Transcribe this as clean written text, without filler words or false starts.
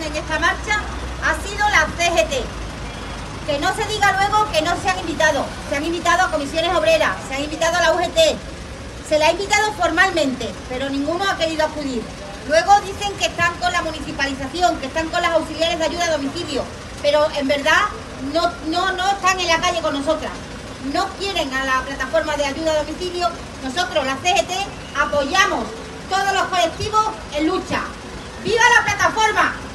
en esta marcha ha sido la CGT. Que no se diga luego que no se han invitado a comisiones obreras, se han invitado a la UGT, se la ha invitado formalmente, pero ninguno ha querido acudir. Luego dicen que están con la municipalización, que están con las auxiliares de ayuda a domicilio, pero en verdad no están en la calle con nosotras. No quieren a la plataforma de ayuda a domicilio. Nosotros, la CGT, apoyamos todos los colectivos en lucha. ¡Viva la plataforma!